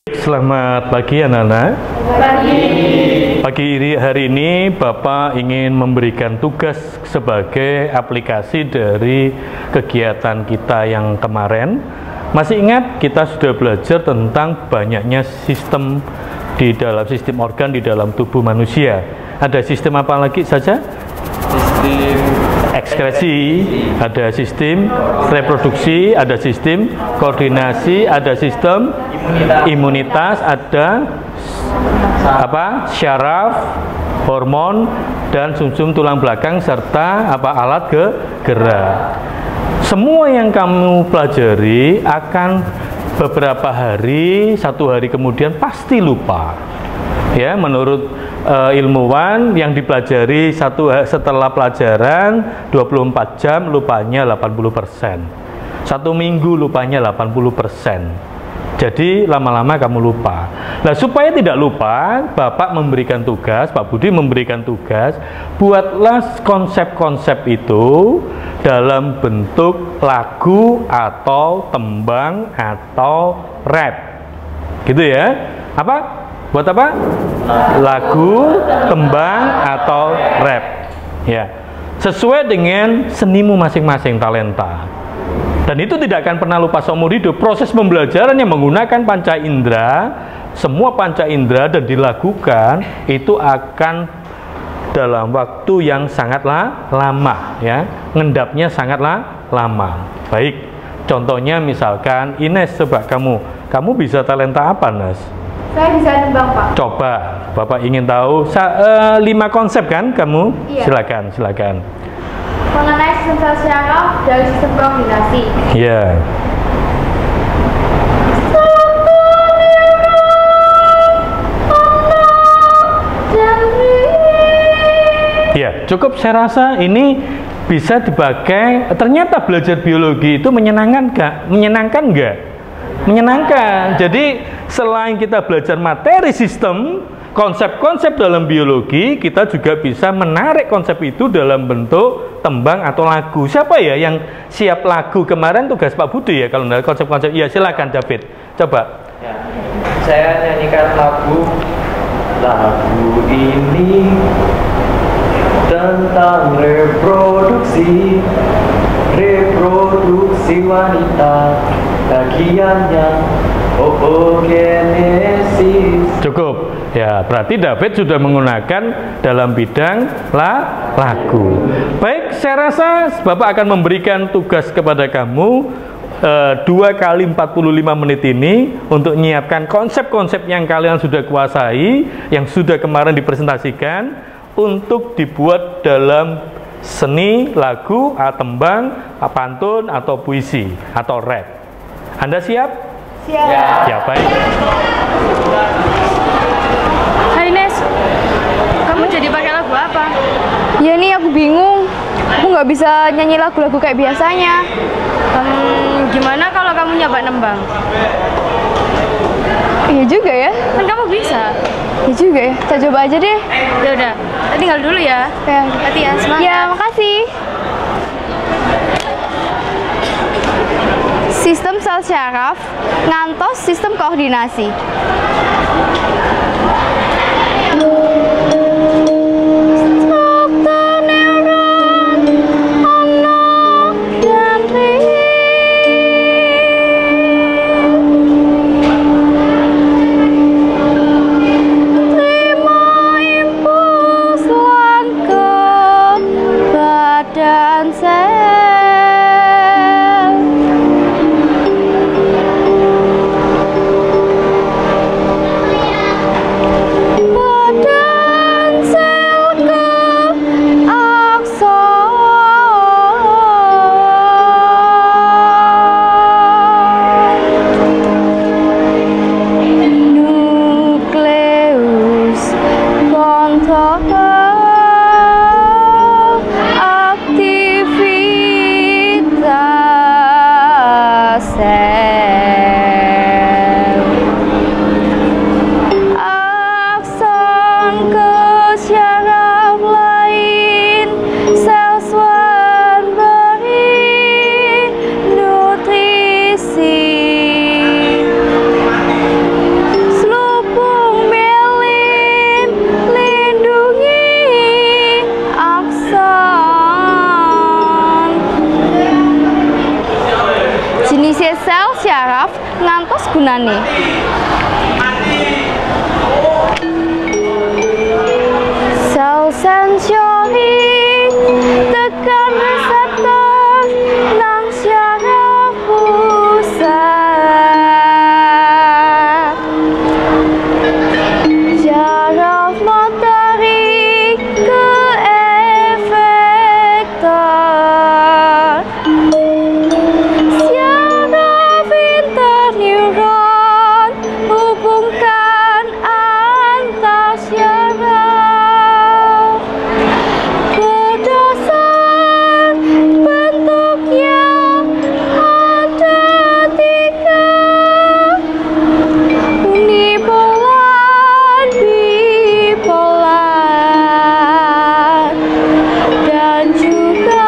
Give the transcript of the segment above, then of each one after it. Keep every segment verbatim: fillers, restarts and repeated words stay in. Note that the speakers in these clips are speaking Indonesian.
Selamat pagi anak-anak. Pagi. Pagi hari ini Bapak ingin memberikan tugas sebagai aplikasi dari kegiatan kita yang kemarin. Masih ingat kita sudah belajar tentang banyaknya sistem di dalam sistem organ di dalam tubuh manusia. Ada sistem apa lagi saja? Sistem Ekskresi, ada sistem reproduksi, ada sistem koordinasi, ada sistem imunitas, ada apa? Syaraf, hormon, dan sumsum tulang belakang serta apa alat ke gerak. Semua yang kamu pelajari akan beberapa hari, satu hari kemudian pasti lupa. Ya, menurut uh, ilmuwan yang dipelajari satu setelah pelajaran dua puluh empat jam lupanya delapan puluh persen. Satu minggu lupanya delapan puluh persen. Jadi lama-lama kamu lupa. Nah, supaya tidak lupa, Bapak memberikan tugas, Pak Budi memberikan tugas, buatlah konsep-konsep itu dalam bentuk lagu atau tembang atau rap. Gitu ya. Apa? Buat apa? Lagu, tembang, atau rap. Ya, sesuai dengan senimu masing-masing, talenta. Dan itu tidak akan pernah lupa seumur hidup. Proses pembelajaran yang menggunakan panca indera, semua panca indera dan dilakukan itu akan dalam waktu yang sangatlah lama, ya. Ngendapnya sangatlah lama. Baik, contohnya misalkan Ines, coba kamu, kamu bisa talenta apa, Nes? Saya bisa nembang, Pak. Coba, Bapak ingin tahu sa uh, lima konsep kan kamu? Iya. Silakan, silakan. Mengenai sistem sel syaraf dari sistem koordinasi. Iya. Ya, cukup. Saya rasa ini bisa dipakai. Ternyata belajar biologi itu menyenangkan nggak? Menyenangkan nggak? Menyenangkan. Jadi selain kita belajar materi sistem, konsep-konsep dalam biologi, kita juga bisa menarik konsep itu dalam bentuk tembang atau lagu. Siapa ya yang siap lagu kemarin? Tugas Pak Budi ya kalau dari konsep-konsep. Iya, silakan David. Coba. Ya, saya nyanyikan lagu. Lagu ini tentang reproduksi, reproduksi wanita. Bagiannya oogenesis. Cukup. Ya, berarti David sudah menggunakan dalam bidang la lagu. Baik, saya rasa Bapak akan memberikan tugas kepada kamu eh, dua kali empat puluh lima menit ini untuk menyiapkan konsep-konsep yang kalian sudah kuasai, yang sudah kemarin dipresentasikan untuk dibuat dalam seni, lagu, tembang, pantun atau puisi atau rap. Anda siap? Siap. Ya, baik. Hai Nes, kamu jadi pakai lagu apa? Ya nih aku bingung, aku nggak bisa nyanyi lagu-lagu kayak biasanya. Hmm, gimana kalau kamu nyoba nembang? Iya juga ya. Kan kamu bisa. Iya juga ya, kita coba aja deh. Ya udah, kita tinggal dulu ya. Ya, Hati ya, semangat. ya makasih. Sistem sel syaraf ngantos sistem koordinasi. sel syaraf ngantos gunane. Sel sensorik tekan reseptor nang syaraf pusat. Syaraf motorik ke efektor. Syaraf interneuron hubungkan antar syaraf. Berdasar bentuknya ada tiga, unipolar, bipolar, dan juga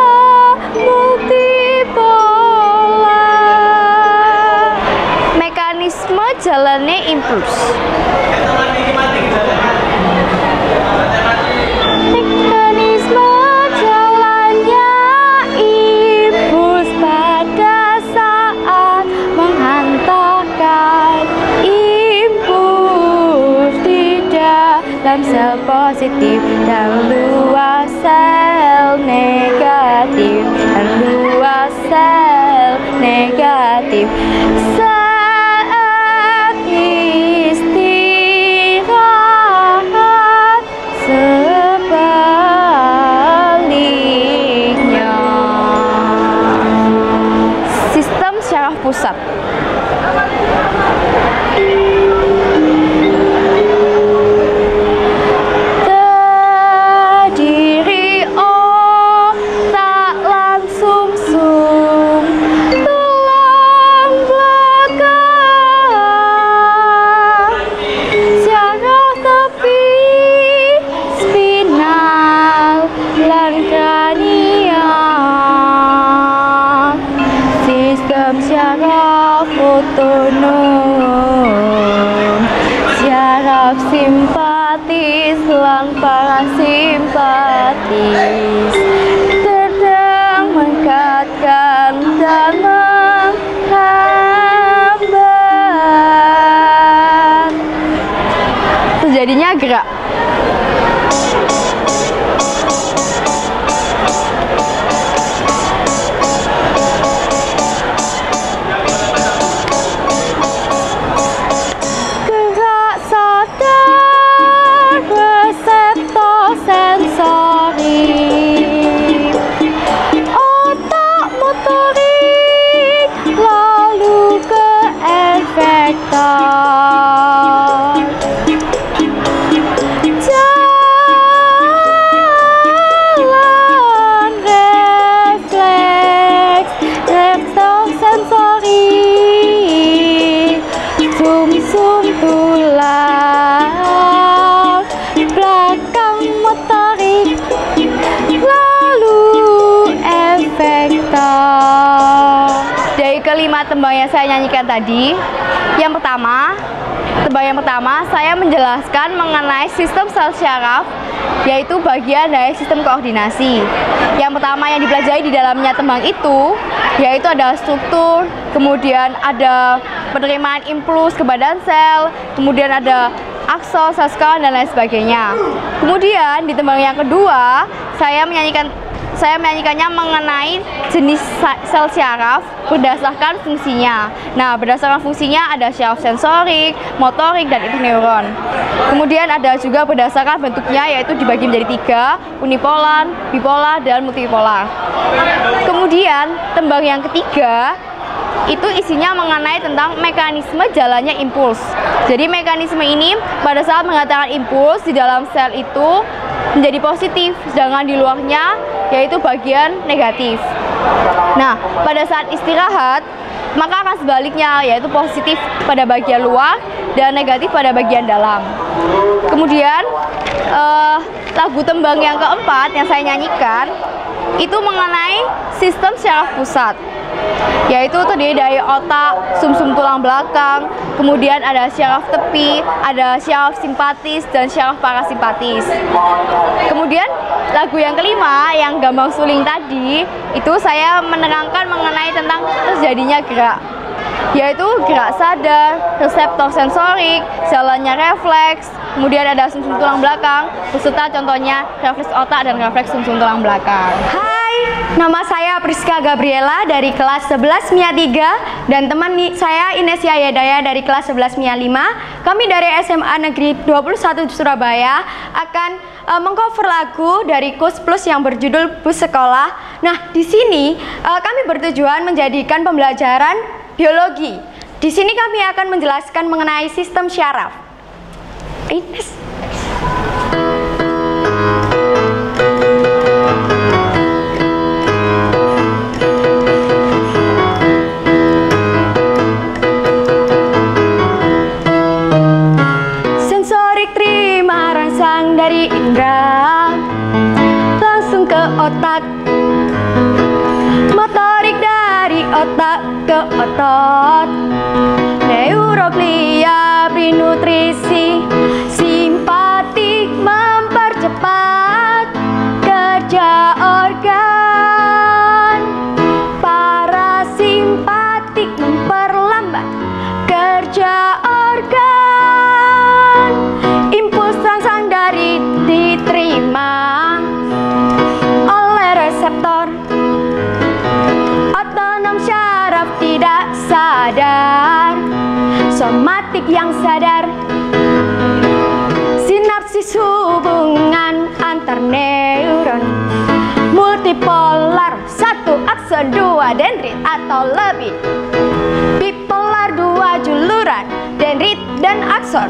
multipolar. Mekanisme jalannya impuls. Mekanisme jalannya impuls pada saat menghantarkan impuls di dalam sel positif dan luar sel negatif dan luar sel negatif. Saat istirahat sebaliknya. Sistem syaraf pusat. Terdiri otak lan sumsum tulang belakang, syaraf tepi, spinal, lan kranial. Sistem syaraf otonom, syaraf simpatis lan parasimpatis, sedang mengekatkan dan menghambat. Terjadinya gerak. Gerak sadar reseptor sensorik, otak motorik, lalu ke efektor. Jalan refleks, reseptor sensorik, sumsum tulang belakang motorik, lalu efektor. Dari kelima tembang yang saya nyanyikan tadi, yang pertama, tembang yang pertama saya menjelaskan mengenai sistem sel syaraf, yaitu bagian dari sistem koordinasi. Yang pertama yang dipelajari di dalamnya tembang itu, yaitu ada struktur, kemudian ada penerimaan impuls ke badan sel, kemudian ada akson, sel dan lain sebagainya. Kemudian di tembang yang kedua, saya menyanyikan saya menyanyikannya mengenai jenis sel syaraf berdasarkan fungsinya. Nah, berdasarkan fungsinya ada syaraf sensorik, motorik, dan interneuron. Kemudian ada juga berdasarkan bentuknya, yaitu dibagi menjadi tiga, unipolar, bipolar, dan multipolar. Kemudian tembang yang ketiga itu isinya mengenai tentang mekanisme jalannya impuls. Jadi mekanisme ini pada saat mengatakan impuls di dalam sel itu menjadi positif, sedangkan di luarnya yaitu bagian negatif. Nah, pada saat istirahat maka akan sebaliknya, yaitu positif pada bagian luar dan negatif pada bagian dalam. Kemudian eh, lagu tembang yang keempat yang saya nyanyikan itu mengenai sistem syaraf pusat, yaitu terdiri dari otak, sumsum tulang belakang, kemudian ada syaraf tepi, ada syaraf simpatis, dan syaraf parasimpatis. Kemudian lagu yang kelima yang Gambang Suling tadi, itu saya menerangkan mengenai tentang terjadinya gerak, yaitu gerak sadar, reseptor sensorik, jalannya refleks, kemudian ada sumsum tulang belakang, beserta contohnya refleks otak dan refleks sumsum tulang belakang. Hai, nama saya Priska Gabriela dari kelas sebelas M I A tiga dan teman saya Inesia Yedaya dari kelas sebelas M I A lima. Kami dari S M A Negeri dua puluh satu Surabaya akan uh, mengcover lagu dari Kus Plus yang berjudul Bus Sekolah. Nah, di sini uh, kami bertujuan menjadikan pembelajaran biologi. Di sini kami akan menjelaskan mengenai sistem syaraf. Ines. Sensorik terima rangsang dari indera langsung ke otak. Motorik dari otak ke otot. Neuroglia beri nutrisi, simpatik mempercepat kerja organ, parasimpatik memperlambat kerja organ. Impuls rangsang dari diterima oleh reseptor. Otonom syaraf tidak sadar, somatik yang sadar. Sinapsis hubungan antar neuron, multipolar satu akson dua dendrit atau lebih, bipolar dua juluran dendrit dan akson,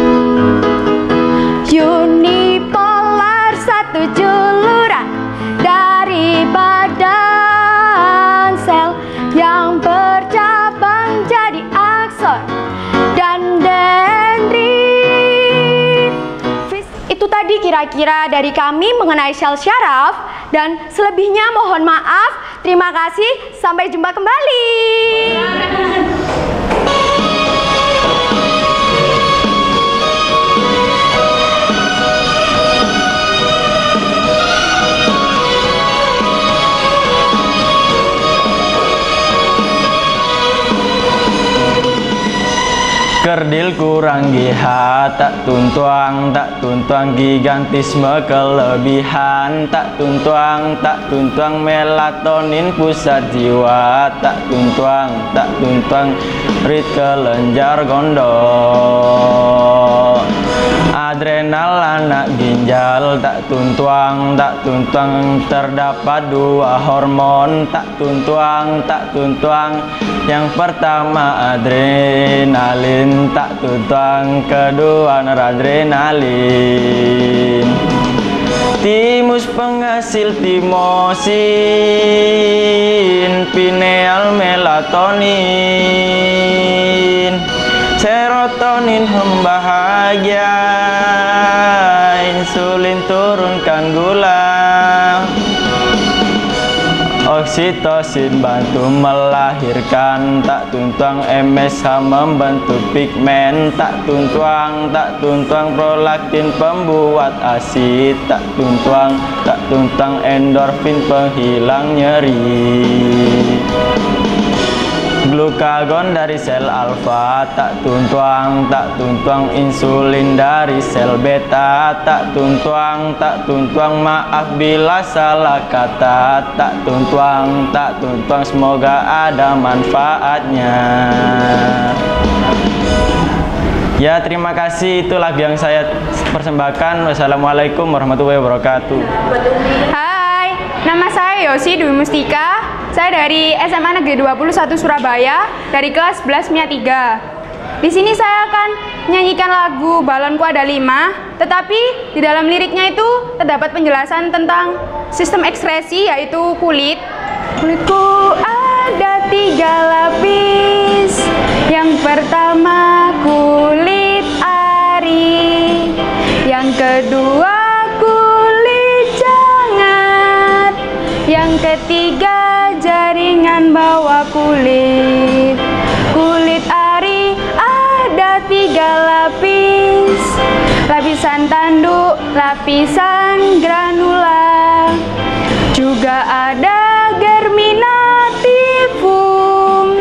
unipolar satu juluran dari badan sel yang bercabang jadi akson dan dendrit. Itu tadi kira-kira dari kami mengenai sel syaraf, dan selebihnya mohon maaf. Terima kasih, sampai jumpa kembali. Kerdil kurang gihat, tak tuntuang, tak tuntuang gigantisme kelebihan, tak tuntuang, tak tuntuang melatonin pusat jiwa, tak tuntuang, tak tuntuang rit kelenjar gondok. Adrenal anak ginjal, tak tuntuang, tak tuntuang terdapat dua hormon, tak tuntuang, tak tuntuang. Yang pertama adrenalin, tak tuntuang, kedua noradrenalin. Timus penghasil timosin, pineal melatonin, serotonin membahagia, insulin turunkan gula, oksitosin bantu melahirkan, tak tuntuang M S H membentuk pigmen, tak tuntuang, tak tuntuang prolaktin pembuat asid, tak tuntuang, tak tuntuang endorfin penghilang nyeri. Glukagon dari sel alfa, tak tuntuang, tak tuntuang insulin dari sel beta, tak tuntuang, tak tuntuang maaf bila salah kata, tak tuntuang, tak tuntuang semoga ada manfaatnya. Ya, terima kasih, itu lagu yang saya persembahkan. Wassalamualaikum warahmatullahi wabarakatuh. Hai, nama saya Yosi Dwi Mustika. Saya dari S M A Negeri dua puluh satu Surabaya dari kelas sebelas M I A tiga. Di sini saya akan menyanyikan lagu Balonku Ada Lima, tetapi di dalam liriknya itu terdapat penjelasan tentang sistem ekskresi, yaitu kulit. Kulitku ada tiga lapis. Yang pertama kulit ari, yang kedua kulit jangat, yang ketiga jaringan bawah kulit. Kulit ari ada tiga lapis, lapisan tanduk, lapisan granula, juga ada germinativum,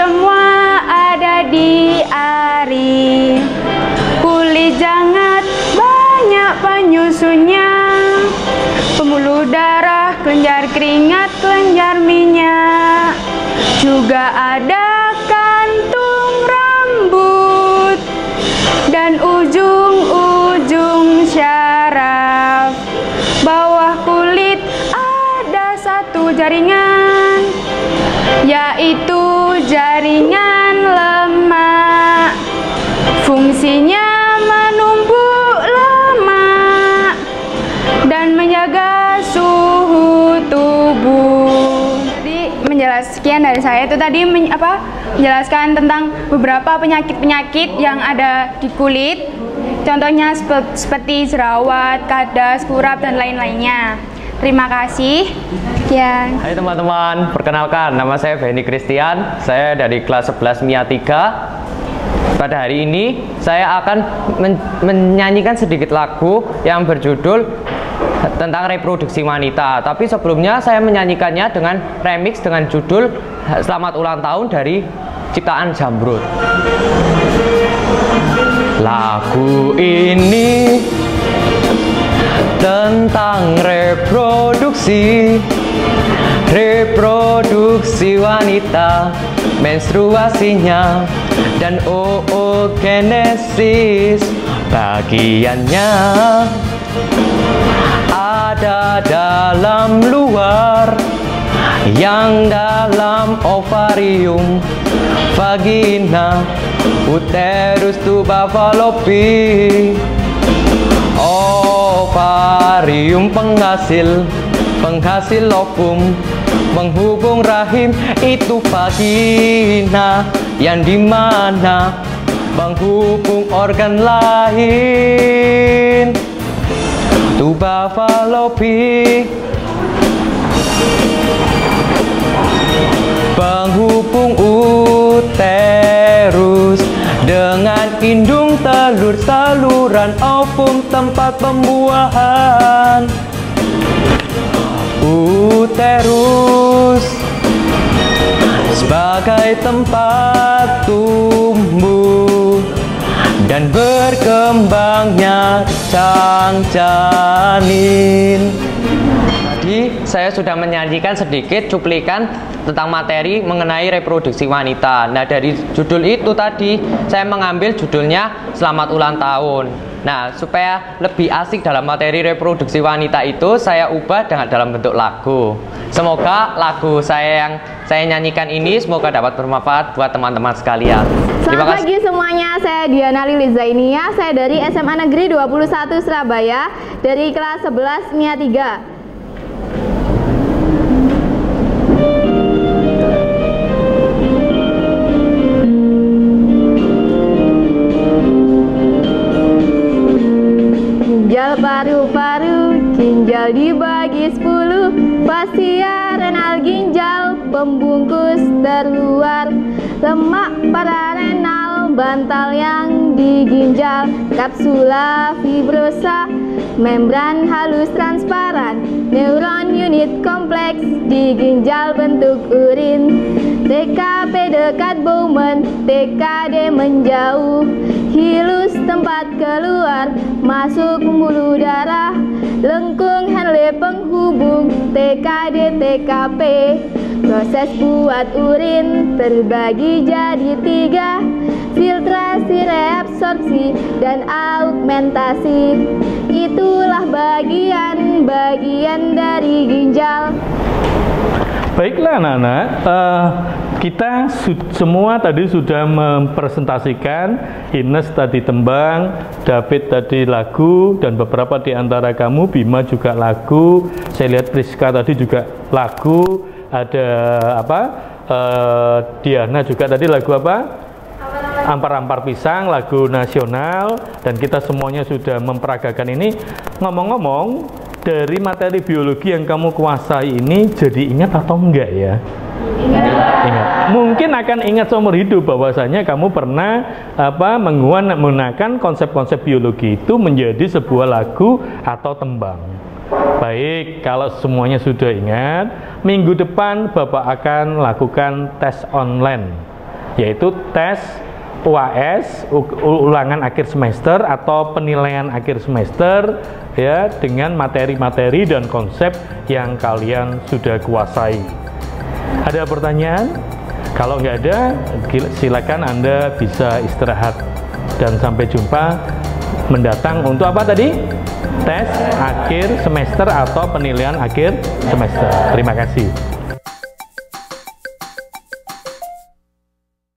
semua ada di ari. Kulit jangat banyak penyusunnya, pembuluh darah, kelenjar keringat, kelenjar minyak. Juga ada kantung rambut dan ujung-ujung syaraf. Bawah kulit ada satu jaringan, yaitu jaringan lemak. Fungsinya menumpuk lemak dan menjaga suhu tubuh. Jadi menjelaskan dari saya itu tadi men, apa menjelaskan tentang beberapa penyakit-penyakit yang ada di kulit. Contohnya spe, seperti jerawat, kadas, kurap, dan lain-lainnya. Terima kasih. Ya. Hai teman-teman, perkenalkan nama saya Benny Christian. Saya dari kelas sebelas M I A tiga. Pada hari ini saya akan men menyanyikan sedikit lagu yang berjudul tentang reproduksi wanita. Tapi sebelumnya saya menyanyikannya dengan remix dengan judul Selamat Ulang Tahun dari ciptaan Zamrud. Lagu ini tentang reproduksi, reproduksi wanita, menstruasinya, dan oogenesis. Bagiannya ada dalam luar, yang dalam ovarium, vagina, uterus, tuba, fallopi. Ovarium penghasil, penghasil ovum, penghubung rahim itu vagina, yang dimana penghubung organ lain, tuba, fallopi. Penghubung uterus dengan indung telur, saluran ovum tempat pembuahan. Uterus sebagai tempat tumbuh dan berkembangnya cang janin. Tadi saya sudah menyanyikan sedikit cuplikan tentang materi mengenai reproduksi wanita. Nah, dari judul itu tadi saya mengambil judulnya Selamat Ulang Tahun. Nah, supaya lebih asik dalam materi reproduksi wanita itu saya ubah dengan dalam bentuk lagu. Semoga lagu saya yang saya nyanyikan ini semoga dapat bermanfaat buat teman-teman sekalian. Terima Selamat pagi semuanya, saya Diana Lili Zainia, saya dari S M A Negeri dua puluh satu Surabaya, dari kelas sebelas M I A tiga. Ginjal paru-paru, ginjal dibagi sepuluh, fascia renal ginjal, pembungkus terluar, lemak pararenal, bantal yang di ginjal, kapsula fibrosa, membran halus transparan, neuron unit kompleks di ginjal bentuk urin, T K P dekat Bowman, T K D menjauh, hilus tempat keluar, masuk pembuluh darah, lengkung Henle penghubung, T K D T K P. Proses buat urin terbagi jadi tiga, filtrasi, reabsorpsi, dan augmentasi. Itulah bagian-bagian dari ginjal. Baiklah anak-anak, uh, kita semua tadi sudah mempresentasikan, Ines tadi tembang, David tadi lagu, dan beberapa di antara kamu, Bima juga lagu, saya lihat Priska tadi juga lagu, ada apa, uh, Diana juga tadi lagu apa? Ampar-ampar pisang, lagu nasional, dan kita semuanya sudah memperagakan ini. Ngomong-ngomong, dari materi biologi yang kamu kuasai ini jadi ingat atau enggak ya? Ingat. Ingat. Mungkin akan ingat seumur hidup bahwasanya kamu pernah apa menggunakan konsep-konsep biologi itu menjadi sebuah lagu atau tembang. Baik, kalau semuanya sudah ingat, minggu depan Bapak akan lakukan tes online. yaitu tes U A S, ulangan akhir semester atau penilaian akhir semester, ya, dengan materi-materi dan konsep yang kalian sudah kuasai. Ada pertanyaan? Kalau nggak ada, silakan Anda bisa istirahat dan sampai jumpa mendatang untuk apa tadi? Tes akhir semester atau penilaian akhir semester. Terima kasih.